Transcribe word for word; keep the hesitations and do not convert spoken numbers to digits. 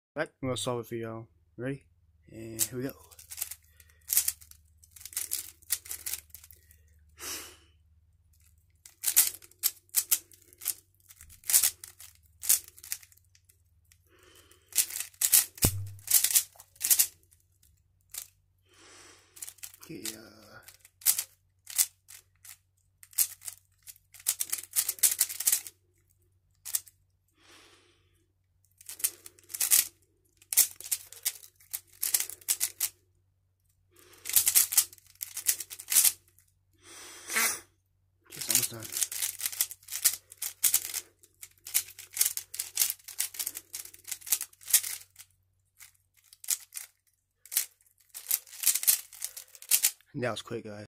Right, I'm gonna solve it for y'all. Ready? And here we go. Okay, uh, just almost done. That was quick, guys.